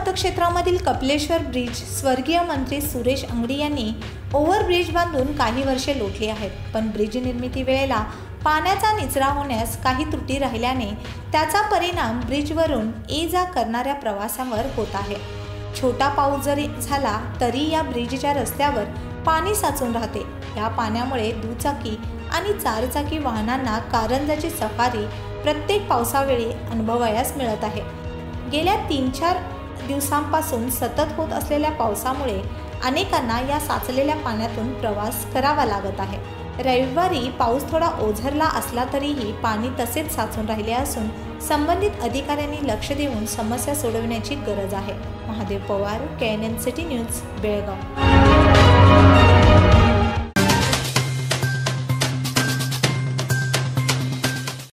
मतक्षेत्रामधील Kapileshwar bridge स्वर्गीय मंत्री सुरेश अंगडी यांनी ओव्हरब्रिज बांधून काही वर्षे लोटली आहेत, पण ब्रिज निर्मिती वेळेला पाण्याचा निचरा होण्यास काही त्रुटी राहिल्याने त्याचा परिणाम ब्रिजवरून ये-जा करणाऱ्या प्रवाशांवर होत आहे। छोटा पाऊस जरी झाला तरी या ब्रिजच्या रस्त्यावर पाणी साचून राहते। या पाण्यामुळे दुचाकी आणि चारचाकी वाहनांना कारंजाची सफारी प्रत्येक पावसावेळी अनुभवायला मिळत आहे। गेल्या 3-4 दिवसांपासून सतत होत असलेल्या पावसामुळे अनेकांना या साचलेल्या पाण्यातून प्रवास करावा लागत आहे। रविवारी पाऊस थोडा ओझरला असला तरीही पाणी तसेच साचून राहिले असून संबंधित अधिकाऱ्यांनी लक्ष देऊन समस्या सोडवण्याची गरज आहे। Mahadev Pawar, KNN city news, Belgaum.